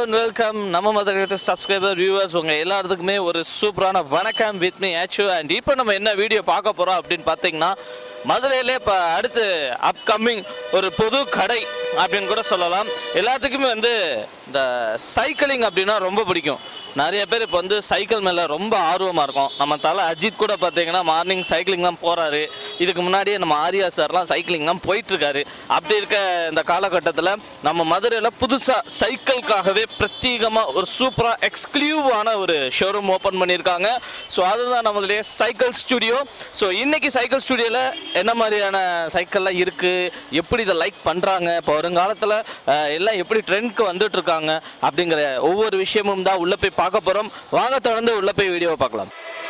and welcome Namma Madurai subscriber viewers உங்க எல்லாருக்குமே ஒரு சூப்பரான வணக்கம் with me Achu and இப்போ நம்ம என்ன வீடியோ பார்க்க போறோம் அப்படினு பாத்தீங்கன்னா மதுரையிலே இப்ப அடுத்து அப்கமிங் ஒரு புது கடை அப்படினு கூட சொல்லலாம் எல்லாத்துக்குமே வந்து இந்த சைக்கிளிங் அப்படினா ரொம்ப பிடிக்கும் நிறைய பேர் இப்போ வந்து சைக்கிள் மேல ரொம்ப ஆர்வமா இருக்கும் நம்ம தல அஜித் கூட பாத்தீங்கன்னா மார்னிங் சைக்கிளிங் தான் போறாரு இதுக்கு முன்னாடியே நம்ம ஆரியா சார்லாம் சைக்கிளிங் தான் போயிட்டு இருக்காரு அப்படி இருக்க இந்த காலகட்டத்தில் நம்ம மதுரையில் புதுசா சைக்கிள்காகவே பிரத்யேகமா ஒரு சூப்பரா எக்ஸ்க்ளூசிவான ஒரு ஷோரூம் ஓபன் பண்ணியிருக்காங்க ஸோ அதுதான் நம்மளுடைய சைக்கிள் ஸ்டுடியோ ஸோ இன்னைக்கு சைக்கிள் ஸ்டுடியோல என்ன மாதிரியான சைக்கிள்லாம் இருக்கு எப்படி இதை லைக் பண்றாங்க இப்போ வருங்காலத்தில் எல்லாம் எப்படி ட்ரெண்ட்க்கு வந்துட்டு இருக்காங்க அப்படிங்கிற ஒவ்வொரு விஷயமும் தான் உள்ள போய் பார்க்க போறோம் வாங்க தொடர்ந்து உள்ள போய் வீடியோவை பார்க்கலாம்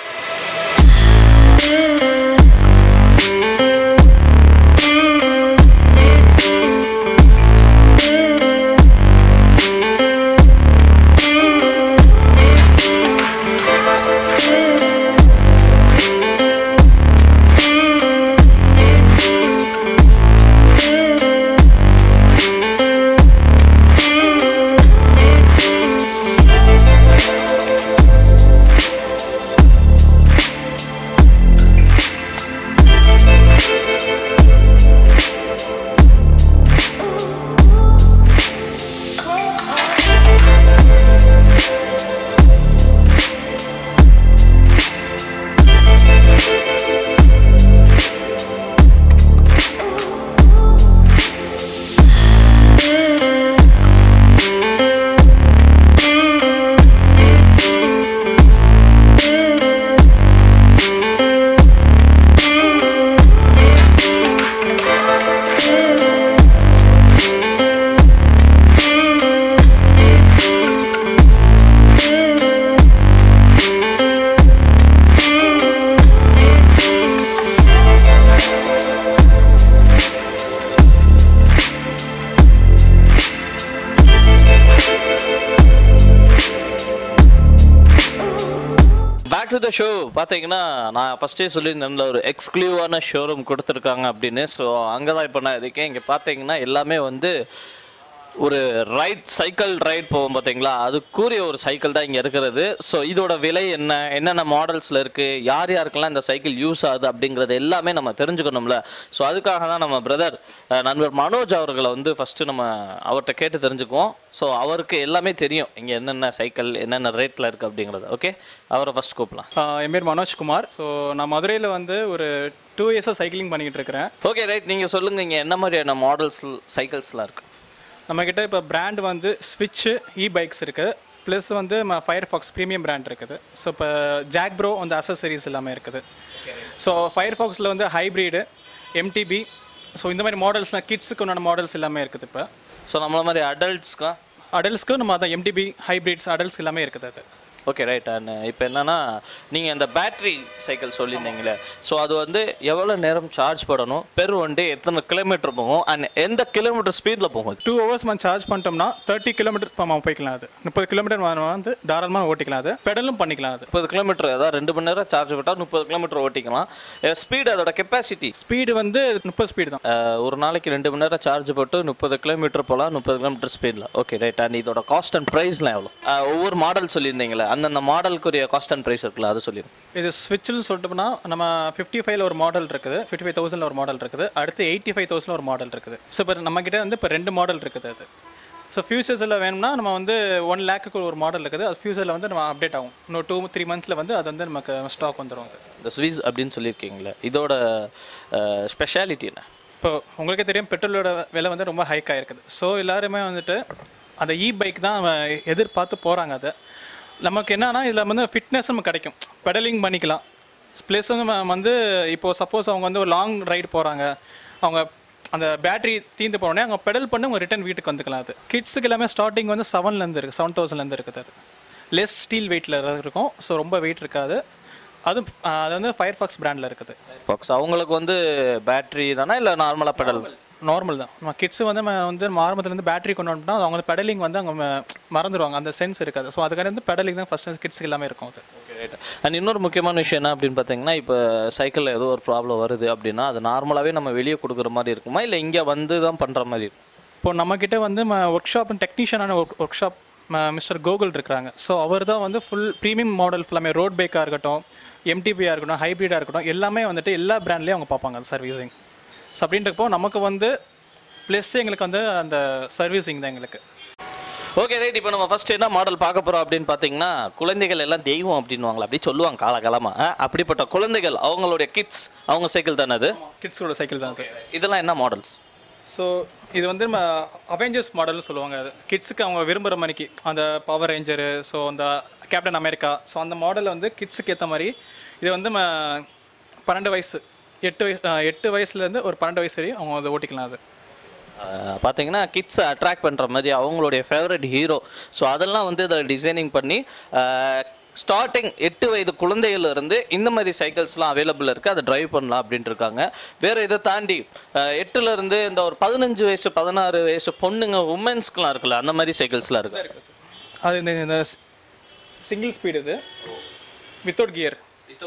த ஷோ பார்த்தீங்கன்னா நான் ஃபஸ்ட்டே சொல்லியிருந்தேன் ஒரு எக்ஸ்க்ளூசிவான ஷோரூம் கொடுத்துருக்காங்க அப்படின்னு ஸோ அங்கே தான் இப்போ நான் இருக்கேன் இங்கே பார்த்தீங்கன்னா எல்லாமே வந்து ஒரு சைக்கிள் ரைட் போகும் பார்த்தீங்களா அதுக்குரிய ஒரு சைக்கிள் தான் இங்கே இருக்கிறது ஸோ இதோட விலை என்னென்ன மாடல்ஸில் இருக்குது யார் யாருக்கெல்லாம் இந்த சைக்கிள் யூஸ் ஆகுது அப்படிங்கிறது எல்லாமே நம்ம தெரிஞ்சுக்கணும்ல ஸோ அதுக்காக தான் நம்ம பிரதர் நண்பர் மனோஜ் அவர்களை வந்து ஃபஸ்ட்டு நம்ம அவர்கிட்ட கேட்டு தெரிஞ்சுக்குவோம் ஸோ அவருக்கு எல்லாமே தெரியும் இங்கே என்னென்ன சைக்கிள் என்னென்ன ரேட்டில் இருக்குது அப்படிங்கிறது ஓகே அவரை ஃபஸ்ட் கூப்பிடலாம். என் பேர் மனோஜ்குமார். ஸோ நான் மதுரையில் வந்து ஒரு 2 இயர்ஸாக சைக்கிளிங் பண்ணிக்கிட்டு இருக்கிறேன். ஓகே ரைட், நீங்கள் சொல்லுங்கள் இங்கே என்ன மாதிரியான மாடல்ஸ் சைக்கிள்ஸ்லாம் இருக்குது நம்மக்கிட்ட? இப்போ பிராண்ட் வந்து ஸ்விட்ச் பைக்ஸ் இருக்குது, ப்ளஸ் வந்து ஃபயர்ஃபாக்ஸ் ப்ரீமியம் பிராண்ட் இருக்குது. ஸோ இப்போ ஜாக் ப்ரோ அந்த அசசரிஸ் எல்லாமே இருக்குது. ஸோ ஃபயர்ஃபாக்ஸில் வந்து ஹைப்ரிடு எம்டிபி ஸோ இந்த மாதிரி மாடல்ஸ்லாம் கிட்ஸுக்கு உண்டான மாடல்ஸ் எல்லாமே இருக்குது. இப்போ ஸோ நம்மள மாதிரி அடல்ட்ஸ்க்கு நம்ம அதான் எம்டிபி ஹைப்ரிட்ஸ் அடல்ட்ஸ் எல்லாமே இருக்குது. அது ஓகே ரைட். அண்ட் இப்போ என்னென்னா நீங்கள் அந்த பேட்ரி சைக்கிள் சொல்லியிருந்தீங்களே ஸோ அது வந்து எவ்வளோ நேரம் சார்ஜ் பண்ணணும், பெர் ஒன் டே எத்தனை கிலோமீட்டர் போகும் அண்ட் எந்த கிலோமீட்டர் ஸ்பீடில் போகும்? 2 hours சார்ஜ் பண்ணிட்டோம்னா 30 கிலோமீட்டர் போய்க்கலாம். அது 30 கிலோமீட்டர் வந்து தாராளமாக ஓட்டிக்கலாம். அது பெடலும் பண்ணிக்கலாம். அது 30 கிலோமீட்டர் அதாவது 2 மணி நேரம் சார்ஜ் விட்டால் 30 கிலோமீட்டர் ஓட்டிக்கலாம். ஸ்பீடு அதோட கெப்பாசிட்டி ஸ்பீடு வந்து 30 ஸ்பீடு தான். ஒரு நாளைக்கு 2 மணி நேரம் சார்ஜ் போட்டு 30 கிலோமீட்டர் போகலாம் 30 கிலோமீட்டர் ஸ்பீடில். Okay right. அண்ட் இதோட காஸ்ட் அண்ட் ப்ரைஸ்லாம் எவ்வளோ? ஒவ்வொரு மாடல் சொல்லியிருந்தீங்களே அந்தந்த மாடலுக்குரிய காஸ்ட் அண்ட் ப்ரைஸ் இருக்குல்ல அது சொல்லிடுங்க. இது ஸ்விட்சில் சொல்லிட்டோம்னா நம்ம 55 ஒரு மாடல் இருக்குது, 55,000 ஒரு மாடல் இருக்குது, அடுத்து 85,000 ஒரு மாடல் இருக்குது. ஸோ இப்போ நம்மக்கிட்ட வந்து இப்போ 2 மாடல் இருக்குது. அது ஸோ ஃபியூச்சர்ஸில் வேணும்னா நம்ம வந்து 1 lakhக்கு ஒரு மாடல் இருக்குது. அது ஃபியூச்சரில் வந்து நம்ம அப்டேட் ஆகும். இன்னும் 2-3 monthஸில் வந்து அது வந்து நமக்கு ஸ்டாக் வந்துடும். அது இந்த ஸ்விஸ் அப்படின்னு சொல்லியிருக்கீங்களே இதோட ஸ்பெஷாலிட்டி என்ன? இப்போ உங்களுக்கே தெரியும் பெட்ரோலோட விலை வந்து ரொம்ப ஹைக்காக இருக்குது. ஸோ எல்லாருமே வந்துட்டு அந்த பைக் தான் எதிர்பார்த்து போகிறாங்க. அதை நமக்கு என்னன்னா இதில் வந்து ஃபிட்னஸ் நமக்கு கிடைக்கும், பெடலிங் பண்ணிக்கலாம். ப்ளஸ் வந்து இப்போது சப்போஸ் அவங்க வந்து ஒரு லாங் ரைடு போகிறாங்க, அவங்க அந்த பேட்டரி தீர்ந்து போனோடனே அவங்க பெடல் பண்ணி அவங்க ரிட்டன் வீட்டுக்கு வந்துக்கலாம். அது கிட்ஸுக்கு எல்லாமே ஸ்டார்டிங் வந்து 7,000 இருக்குது, 7,000 இருக்குது. அது லெஸ் ஸ்டீல் வெயிட்டில் இருக்கும். ஸோ ரொம்ப வெயிட் இருக்காது. அது வந்து ஃபயர்ஃபாக்ஸ் பிராண்டில் இருக்குது. ஃபயர்ஃபாக்ஸ் அவங்களுக்கு வந்து பேட்டரி தானே இல்லை நார்மலாக பெடல்? நார்மல் தான். நம்ம கிட்ஸு வந்து ஆரம்பத்துலேருந்து பேட்டரி கொண்டு வந்துட்டோம்னா அவங்க பெடலிங் வந்து அவங்க மறந்துடுவாங்க, அந்த சென்ஸ் இருக்காது. ஸோ அதுக்காக வந்து பெடலிங் தான் ஃபஸ்ட்டு கிட்ஸுக்கு எல்லாமே இருக்கும். அது ரைட். அண்ட் இன்னொரு முக்கியமான விஷயம் என்ன அப்படின்னு பார்த்தீங்கன்னா, இப்போ சைக்கிளில் ஏதோ ஒரு ப்ராப்ளம் வருது அப்படின்னா அது நார்மலாகவே நம்ம வெளியே கொடுக்குற மாதிரி இருக்குமா இல்லை இங்கே வந்து தான் பண்ணுற மாதிரி இருக்கும்? இப்போ நம்மக்கிட்ட வந்து ஒர்க் ஷாப் டெக்னீஷியனான ஒர்க் ஷாப் மிஸ்டர் கோகுல் இருக்கிறாங்க. ஸோ அவர் தான் வந்து ஃபுல் ப்ரீமியம் மாடல் ஃபுல்லாமே ரோட் பைக்காக இருக்கட்டும், எம்டிபியாக இருக்கட்டும், ஹைப்ரிடாக இருக்கட்டும், எல்லாமே வந்துட்டு எல்லா பிராண்ட்லேயும் அவங்க பார்ப்பாங்க அந்த சர்வீசிங். ஸோ அப்படின்றப்போ நமக்கு வந்து ப்ளஸ் எங்களுக்கு வந்து அந்த சர்வீசிங் தான் எங்களுக்கு. Okay right. இப்போ நம்ம ஃபர்ஸ்ட் என்ன மாடல் பார்க்க போகிறோம் அப்படின்னு பார்த்தீங்கன்னா, குழந்தைகள் எல்லாம் தெய்வம் அப்படின்வாங்களா, அப்படி சொல்லுவாங்க காலகாலமாக. அப்படிப்பட்ட குழந்தைகள் அவங்களுடைய கிட்ஸ் அவங்க சைக்கிள் தானே அது? கிட்ஸோட சைக்கிள் தான் அது. இதெல்லாம் என்ன மாடல்ஸ்? ஸோ இது வந்து நம்ம அவெஞ்சர்ஸ் மாடல்னு சொல்லுவாங்க. அது கிட்ஸுக்கு அவங்க விரும்புகிற மணிக்கு அந்த பவர் ரேஞ்சரு, ஸோ அந்த கேப்டன் அமெரிக்கா, ஸோ அந்த மாடலில் வந்து கிட்ஸுக்கு ஏற்ற மாதிரி இது வந்து 12 வயசு 8 வயசுலேருந்து ஒரு 12 வயசு வரையும் அவங்க அதை ஓட்டிக்கலாம். அது பார்த்தீங்கன்னா கிட்ஸை அட்ராக்ட் பண்ணுற மாதிரி அவங்களுடைய ஃபேவரட் ஹீரோ. ஸோ அதெல்லாம் வந்து இதை டிசைனிங் பண்ணி ஸ்டார்டிங் 8 வயது குழந்தையிலிருந்து இந்த மாதிரி சைக்கிள்ஸ்லாம் அவைலபிள் இருக்குது, அதை ட்ரைவ் பண்ணலாம் அப்படின்ட்டு இருக்காங்க. வேறு இதை தாண்டி 8லேருந்து இந்த ஒரு 15 வயசு 16 வயசு பொண்ணுங்க உமன்ஸ்க்குலாம் இருக்குல்ல, அந்த மாதிரி சைக்கிள்ஸ்லாம் இருக்குது. அது இந்த சிங்கிள் ஸ்பீடு, இது வித்தவுட் கியர்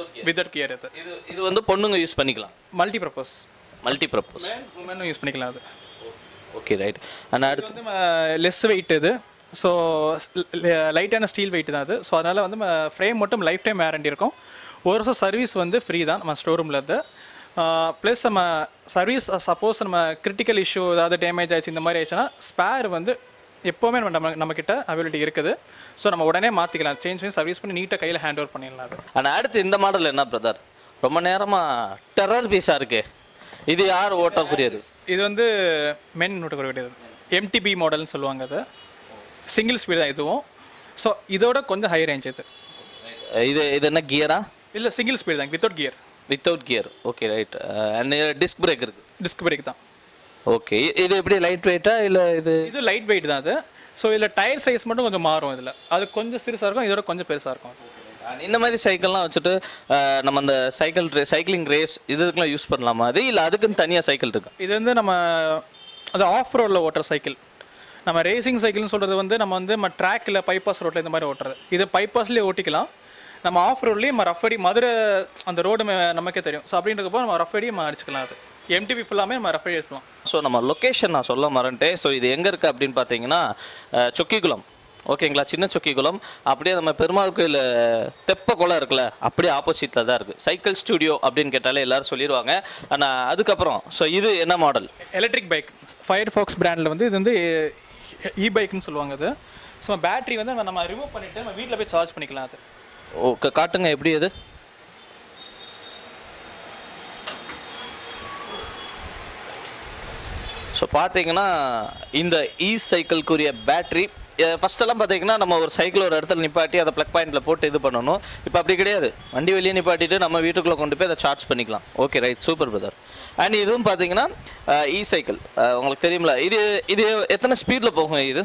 இது வந்து பொண்ணுங்க யூஸ் பண்ணிக்கலாம். மல்டி பர்பஸ் உமனும் யூஸ் பண்ணிக்கலாம். அது ஓகே ரைட். அண்ட் அடுத்து வந்து லெஸ் வெயிட் இது. ஸோ லைட்டான ஸ்டீல் வெயிட் தான் அது. ஸோ அதனால் வந்து ஃப்ரேம் மட்டும் லைஃப் டைம் வாரண்டி இருக்கும். ஒரு வருஷம் சர்வீஸ் வந்து ஃப்ரீ தான் நம்ம ஸ்டோர் ரூமில் இருந்து. ப்ளஸ் நம்ம சர்வீஸ் சப்போஸ் நம்ம கிரிட்டிக்கல் இஷ்யூ ஏதாவது டேமேஜ் ஆயிடுச்சு இந்த மாதிரி ஆயிடுச்சுன்னா ஸ்பேர் வந்து எப்போவுமே நம்மக்கிட்ட அவைலபிலிட்டி இருக்குது. ஸோ நம்ம உடனே மாற்றிக்கலாம், சேஞ்ச் பண்ணி சர்வீஸ் பண்ணி நீட்டாக கையில் ஹேண்ட் ஓவர் பண்ணிடலாம். அது ஆனால் அடுத்து இந்த மாடல் என்ன பிரதர், ரொம்ப நேரமாக டெரர் பீஸாக இருக்கே, இது யார் ஓட்டக்கூடியது? இது வந்து மென் ஓட்டக்கூடியது, எம்டிபி மாடல்னு சொல்லுவாங்க. அது சிங்கிள் ஸ்பீடு தான் இதுவும். ஸோ இதோட கொஞ்சம் ஹை ரேஞ்ச் இது என்ன கியரா? இல்லை சிங்கிள் ஸ்பீடு தான், without gear. Okay right. And disc brake இருக்குது? டிஸ்க் பிரேக் தான். ஓகே. இது எப்படி லைட் வெயிட்டா இல்லை? இது லைட் வெயிட் தான் அது. ஸோ இதில் டயர் சைஸ் மட்டும் கொஞ்சம் மாறும். இதில் அது கொஞ்சம் சிறுசாக இருக்கும், இதோட கொஞ்சம் பெருசாக இருக்கும். இந்த மாதிரி சைக்கிள்லாம் வச்சுட்டு நம்ம அந்த சைக்கிளிங் ரேஸ் இதுக்கெல்லாம் யூஸ் பண்ணலாமா அது, இல்லை அதுக்குன்னு தனியாக சைக்கிள் இருக்கு? இது வந்து நம்ம அது ஆஃப் ரோடில் ஓட்டுற சைக்கிள். நம்ம ரேசிங் சைக்கிள்னு சொல்கிறது வந்து நம்ம ட்ராக்கில் பைபாஸ் ரோட்டில் இந்த மாதிரி ஓட்டுறது. இது பைபாஸ்லேயே ஓட்டிக்கலாம். நம்ம ஆஃப் ரோட்லேயே நம்ம ரஃப் அடி மதுரை அந்த ரோடு நமக்கே தெரியும். ஸோ அப்படின்றப்போ நம்ம ரஃப் அடியை அடிச்சுக்கலாம். அது எம்டிபி ஃபுல்லாமே நம்ம ரஃப் அடி எடுத்துக்கலாம். ஸோ நம்ம லொக்கேஷன் நான் சொல்ல மறந்துட்டேன். ஸோ இது எங்கே இருக்குது அப்படின்னு பார்த்தீங்கன்னா சொக்கிக்குளம். ஓகேங்களா, சின்ன சொக்கிக்குளம். அப்படியே நம்ம பெருமாள் கோயில் தெப்ப குளம் இருக்குல்ல, அப்படியே ஆப்போசிட்டில் தான் இருக்குது. சைக்கிள் ஸ்டுடியோ அப்படின்னு கேட்டாலே எல்லோரும் சொல்லிடுவாங்க. ஆனால் அதுக்கப்புறம் ஸோ இது என்ன model? Electric bike Firefox பிராண்டில் வந்து இது வந்து இ பைக்குன்னு சொல்லுவாங்க. அது ஸோ பேட்டரி வந்து நம்ம ரிமூவ் பண்ணிவிட்டு நம்ம வீட்டில் போய் சார்ஜ் பண்ணிக்கலாம். அது ஓகே, காட்டுங்க எப்படி அது. ஸோ பார்த்தீங்கன்னா இந்த இ சைக்கிள்க்குரிய பேட்ரி ஃபஸ்ட்டெல்லாம் பார்த்தீங்கன்னா நம்ம ஒரு சைக்கிள் ஒரு இடத்துல நிப்பாட்டி அதை ப்ளக் பாயிண்டில் போட்டு இது பண்ணணும். இப்போ அப்படி கிடையாது, வண்டி வெளியே நிப்பாட்டிட்டு நம்ம வீட்டுக்குள்ளே கொண்டு போய் அதை சார்ஜ் பண்ணிக்கலாம். Okay right, super brother. And இதுவும் பார்த்தீங்கன்னா இ சைக்கிள் உங்களுக்கு தெரியுமில்ல, இது எத்தனை ஸ்பீடில் போகும்? இது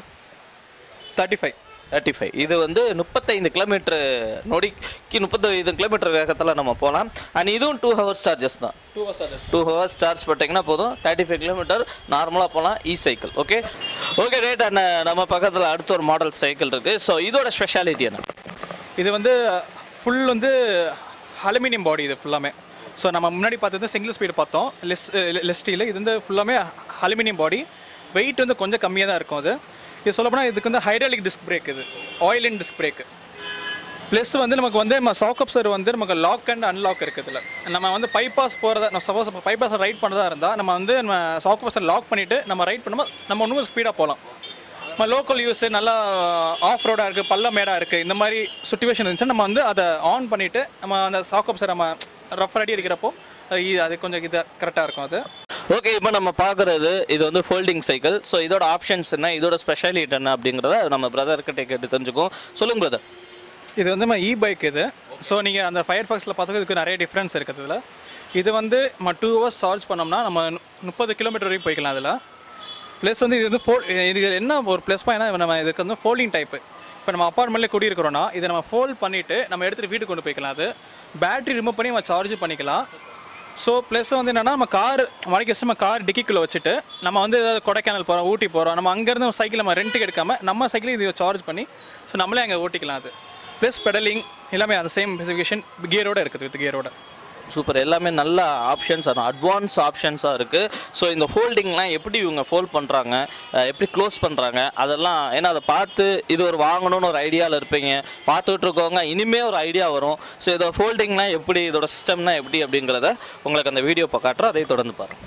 35. இது வந்து 35 கிலோமீட்டர் நொடிக்கு 35 கிலோமீட்டர் வேகத்தில் நம்ம போகலாம். அண்ட் இதுவும் 2 ஹவர்ஸ் சார்ஜஸ் தான். 2 ஹவர்ஸ் சார்ஜ் பண்ணிட்டீங்கன்னா போதும், 35 கிலோமீட்டர் நார்மலாக போகலாம் e cycle. Okay right. And நம்ம பக்கத்தில் அடுத்த ஒரு மாடல் சைக்கிள் இருக்குது. ஸோ இதோட ஸ்பெஷாலிட்டி என்ன? இது வந்து ஃபுல் வந்து அலுமினியம் பாடி. இது ஃபுல்லாமே ஸோ நம்ம முன்னாடி பார்த்தது சிங்கிள் ஸ்பீடு பார்த்தோம், லெஸ் ஸ்டீல். இது வந்து ஃபுல்லாமே அலுமினியம் பாடி. வெயிட் வந்து கொஞ்சம் கம்மியாக தான் இருக்கும். அது இது சொல்லப்போனால் இதுக்கு வந்து ஹைட்ராலிக் டிஸ்க் பிரேக், இது oil and disc brake. Plus வந்து நமக்கு வந்து நம்ம சாக்கப்சர் வந்து நமக்கு லாக் அண்ட் அன்லாக் இருக்குது. இதில் நம்ம வந்து பைபாஸ் போகிறதா, நம்ம சப்போஸ் பைபாஸை ரைட் பண்ணதாக இருந்தால் நம்ம வந்து நம்ம சாக்கப்சர் லாக் பண்ணிவிட்டு நம்ம ரைட் பண்ணும்போது நம்ம இன்னும் ஸ்பீடாக போகலாம். நம்ம லோக்கல் யூஸு நல்லா ஆஃப் ரோடாக இருக்குது, பள்ளம் மேடாக இருக்குது, இந்த மாதிரி சுச்சுவேஷன் இருந்துச்சுன்னா நம்ம வந்து அதை ஆன் பண்ணிவிட்டு நம்ம அந்த சாக்கப்சர் நம்ம ரஃப் ரெடி அடிக்கிறப்போ அது கொஞ்சம் இது கரெக்டாக இருக்கும். அது ஓகே. இப்போ நம்ம பார்க்குறது இது வந்து ஃபோல்டிங் சைக்கிள். ஸோ இதோட ஆப்ஷன்ஸ் என்ன, இதோட ஸ்பெஷாலிட்டி என்ன அப்படிங்கிறத நம்ம பிரதர்கிட்ட கேட்டு தெரிஞ்சுக்கோம். சொல்லுங்கள் பிரதர். இது வந்து நம்ம இ பைக். இது ஸோ நீங்கள் அந்த ஃபயர் ஃபாக்ஸில் பார்த்துக்கிறதுக்கு நிறைய டிஃப்ரென்ஸ் இருக்குது. இதில் இது வந்து நம்ம 2 ஹவர்ஸ் சார்ஜ் பண்ணோம்னா நம்ம 30 கிலோமீட்டர் வரைக்கும் போய்க்கலாம். அதில் ப்ளஸ் வந்து இது வந்து இது என்ன ஒரு ப்ளஸ் பாயிண்ட்னா நம்ம இதுக்கு வந்து ஃபோல்டிங் டைப்பு. இப்போ நம்ம அப்பார்ட்மெண்ட்லேயே குடியிருக்கிறோன்னா இதை நம்ம ஃபோல்ட் பண்ணிவிட்டு நம்ம எடுத்துகிட்டு வீட்டுக்கு கொண்டு போய்க்கலாம். அது பேட்டரி ரிமூவ் பண்ணி நம்ம சார்ஜ் பண்ணிக்கலாம். ஸோ ப்ளஸ் வந்து என்னென்னா நம்ம மணிக்கு நம்ம கார் டிக்கிக்குள்ளே வச்சுட்டு நம்ம வந்து ஏதாவது கொடைக்கானல் போகிறோம், ஊட்டி போகிறோம், நம்ம அங்கேருந்து சைக்கிள் நம்ம ரெண்ட்டுக்கு எடுக்காமல் நம்ம சைக்கிளையும் இதை சார்ஜ் பண்ணி ஸோ நம்மளே அங்கே ஓட்டிக்கலாம். அது ப்ளஸ் பெடலிங் எல்லாமே அந்த சேம் ஸ்பெசிஃபிகேஷன் கியரோடு இருக்குது, வித் கியரோட. சூப்பர். எல்லாமே நல்ல ஆப்ஷன்ஸ், அட்வான்ஸ் ஆப்ஷன்ஸாக இருக்குது. ஸோ இந்த ஃபோல்டிங்லாம் எப்படி இவங்க ஃபோல்ட் பண்ணுறாங்க, எப்படி க்ளோஸ் பண்ணுறாங்க அதெல்லாம், ஏன்னா அதை பார்த்து இது ஒரு வாங்கணும்னு ஒரு ஐடியாவில் இருப்பீங்க, பார்த்துட்டு இருக்கவங்க இனிமேல் ஒரு ஐடியா வரும். ஸோ இதோட ஃபோல்டிங்லாம் எப்படி, இதோட சிஸ்டம்னா எப்படி அப்படிங்கிறத உங்களுக்கு அந்த வீடியோ காட்டுறோம், அதை தொடர்ந்து பாருங்கள்.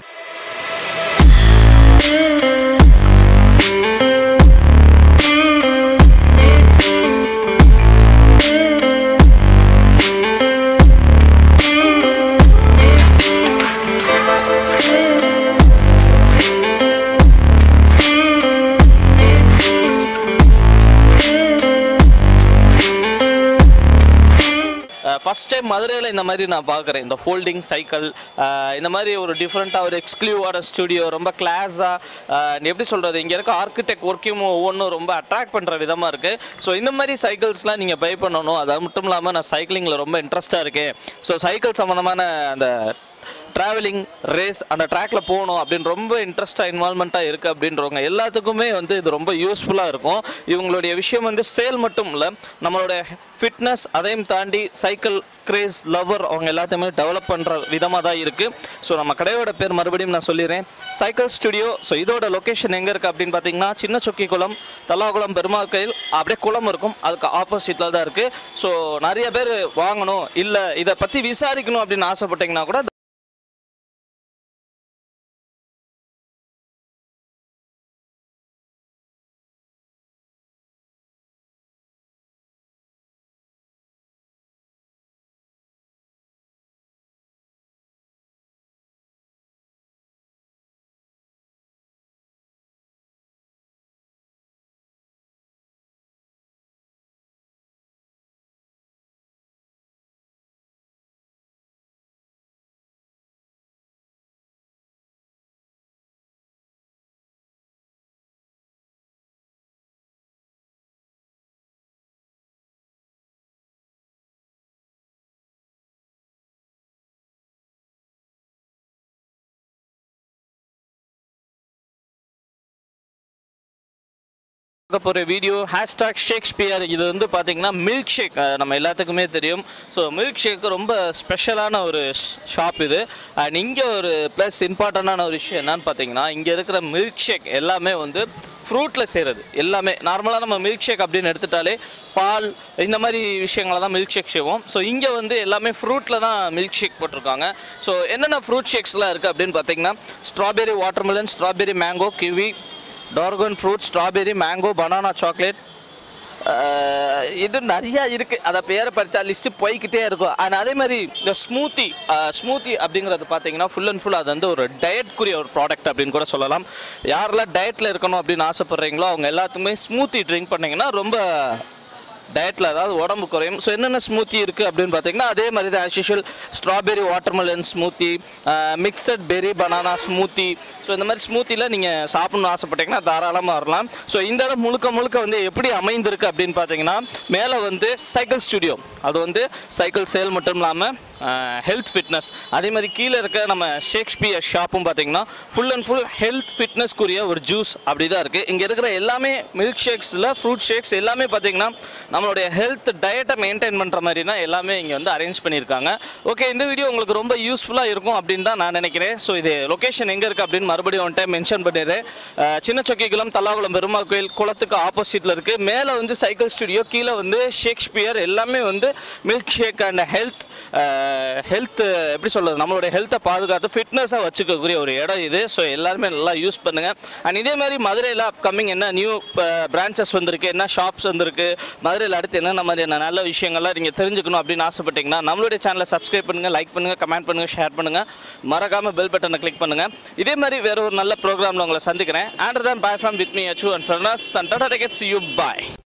ஃபஸ்ட் டைம் மதுரையில் இந்த மாதிரி நான் பார்க்குறேன், இந்த ஃபோல்டிங் சைக்கிள். இந்த மாதிரி ஒரு டிஃப்ரெண்ட்டாக ஒரு எக்ஸ்க்ளூசிவான ஸ்டுடியோ, ரொம்ப கிளாஸாக, எப்படி சொல்கிறது, இங்கே இருக்க ஆர்கிடெக்ட் ஒர்க்கையும் ஒவ்வொன்றும் ரொம்ப அட்ராக்ட் பண்ணுற விதமாக இருக்குது. ஸோ இந்த மாதிரி சைக்கிள்ஸ்லாம் நீங்கள் பை பண்ணணும். அது மட்டும் இல்லாமல் நான் சைக்கிளிங்கில் ரொம்ப இன்ட்ரெஸ்ட்டாக இருக்கேன். ஸோ சைக்கிள் சம்மந்தமான அந்த ட்ராவலிங் ரேஸ் அந்த ட்ராக்ல போகணும் அப்படின்னு ரொம்ப இன்ட்ரெஸ்டாக இன்வால்மெண்ட்டாக இருக்குது அப்படின்றவங்க எல்லாத்துக்குமே வந்து இது ரொம்ப யூஸ்ஃபுல்லாக இருக்கும். இவங்களுடைய விஷயம் வந்து சேல் மட்டும் இல்லை, நம்மளோட ஃபிட்னஸ் அதையும் தாண்டி சைக்கிள் கிரேஸ் லவர் அவங்க எல்லாத்தையுமே டெவலப் பண்ணுற விதமாக தான் இருக்குது. ஸோ நம்ம கடையோட பேர் மறுபடியும் நான் சொல்லிடுறேன், சைக்கிள் ஸ்டுடியோ. ஸோ இதோட லொக்கேஷன் எங்கே இருக்குது அப்படின்னு பார்த்தீங்கன்னா சின்ன சொக்கிக்குளம், தல்லாகுளம், பெருமாள் கோயில், அப்படியே குளம் இருக்கும், அதுக்கு ஆப்போசிட்டில் தான் இருக்குது. ஸோ நிறைய பேர் வாங்கணும் இல்லை இதை பற்றி விசாரிக்கணும் அப்படின்னு ஆசைப்பட்டீங்கன்னா கூட போகிற வீடியோ #Shakes-Pier. இது வந்து பார்த்தீங்கன்னா மில்க் ஷேக் நம்ம எல்லாத்துக்குமே தெரியும். ஸோ மில்க் ஷேக் ரொம்ப ஸ்பெஷலான ஒரு ஷாப் இது. அண்ட் இங்கே ஒரு ப்ளஸ் இம்பார்ட்டண்டான ஒரு விஷயம் என்னன்னு பார்த்தீங்கன்னா, இங்கே இருக்கிற மில்க் ஷேக் எல்லாமே வந்து ஃப்ரூட்டில் செய்கிறது. எல்லாமே நார்மலாக நம்ம மில்க் ஷேக் அப்படின்னு எடுத்துட்டாலே பால் இந்த மாதிரி விஷயங்களை தான் மில்க் ஷேக் செய்வோம். ஸோ இங்கே வந்து எல்லாமே ஃப்ரூட்டில் தான் மில்க் ஷேக் போட்டிருக்காங்க. ஸோ என்னென்ன ஃப்ரூட் ஷேக்ஸ்லாம் இருக்குது அப்படின்னு பார்த்தீங்கன்னா, strawberry watermelon, strawberry mango, kiwi, dragon fruit, strawberry, mango, banana, chocolate, இது நிறையா இருக்குது. அதை பேரை படித்தா லிஸ்ட்டு போய்கிட்டே இருக்கும். அண்ட் அதே மாதிரி இந்த ஸ்மூத்தி அப்படிங்கிறது பார்த்தீங்கன்னா ஃபுல் அண்ட் ஃபுல் அது வந்து ஒரு டயட்குரிய ஒரு ப்ராடக்ட் அப்படின்னு கூட சொல்லலாம். யாரெல்லாம் டயட்டில் இருக்கணும் அப்படின்னு ஆசைப்பட்றீங்களோ அவங்க எல்லாத்துக்குமே ஸ்மூத்தி ட்ரிங்க் பண்ணிங்கன்னா ரொம்ப டயட்டில் அதாவது உடம்பு குறையும். ஸோ என்னென்ன ஸ்மூத்தி இருக்குது அப்படின்னு பார்த்தீங்கன்னா, அதே மாதிரி தான் as usual strawberry watermelon smoothie, mixed berry banana smoothie. So இந்த மாதிரி ஸ்மூத்தியில் நீங்கள் சாப்பிட்ணுன்னு ஆசைப்பட்டீங்கன்னா தாராளமாக வரலாம். ஸோ இந்த இடம் முழுக்க வந்து எப்படி அமைந்திருக்கு அப்படின்னு பார்த்தீங்கன்னா, மேலே வந்து சைக்கிள் ஸ்டுடியோ, அது வந்து சைக்கிள் சேல் மட்டும் இல்லாமல் ஹெல்த் ஃபிட்னஸ், அதே மாதிரி கீழே இருக்க நம்ம ஷேக்ஸ்பியர் ஷாப்பும் பார்த்தீங்கன்னா ஃபுல் அண்ட் ஃபுல் ஹெல்த் ஃபிட்னஸ்க்குரிய ஒரு ஜூஸ் அப்படி தான் இருக்குது. இங்கே இருக்கிற எல்லாமே மில்க் ஷேக்ஸில் ஃப்ரூட் ஷேக்ஸ் எல்லாமே பார்த்தீங்கன்னா நம்மளுடைய ஹெல்த் டயட்டை மெயின்டைன் பண்ணுற மாதிரி தான் எல்லாமே இங்கே வந்து அரேஞ்ச் பண்ணியிருக்காங்க. ஓகே, இந்த வீடியோ உங்களுக்கு ரொம்ப யூஸ்ஃபுல்லாக இருக்கும் அப்படின்னு தான் நான் நினைக்கிறேன். ஸோ இது லொக்கேஷன் எங்கே இருக்குது அப்படின்னு மறுபடியும் ஒன் டைம் மென்ஷன் பண்ணிடுறேன். சின்ன சொக்கிக்குளம், தல்லாகுளம், பெருமாள் கோயில் குளத்துக்கு ஆப்போசிட்டில் இருக்குது. மேலே வந்து சைக்கிள் ஸ்டுடியோ, கீழே வந்து ஷேக்ஸ்பியர். எல்லாமே வந்து மில்க் ஷேக் அண்ட் ஹெல்த் எப்படி சொல்கிறது, நம்மளுடைய ஹெல்த்தை பாதுகாத்து ஃபிட்னஸாக வச்சுக்கக்கூடிய ஒரு இடம் இது. ஸோ எல்லாருமே நல்லா யூஸ் பண்ணுங்கள். அண்ட் இதே மாதிரி மதுரையில் அப்கமிங் என்ன நியூ பிரான்ச்சஸ் வந்திருக்கு, என்ன ஷாப்ஸ் வந்திருக்கு, மதுரையில் அடுத்து என்னென்ன மாதிரியான நல்ல விஷயங்கள்லாம் நீங்கள் தெரிஞ்சுக்கணும் அப்படின்னு ஆசைப்பட்டீங்கன்னா நம்மளுடைய சேனலை சப்ஸ்கிரைப் பண்ணுங்கள், லைக் பண்ணுங்கள், கமெண்ட் பண்ணுங்கள், ஷேர் பண்ணுங்கள், மறக்காமல் பெல் பட்டனை கிளிக் பண்ணுங்கள். இதே மாதிரி வேறு ஒரு நல்ல ப்ரோக்ராமில் உங்களை சந்திக்கிறேன். And then bye from with me Achu and Farnaz and tata take it, see you, bye.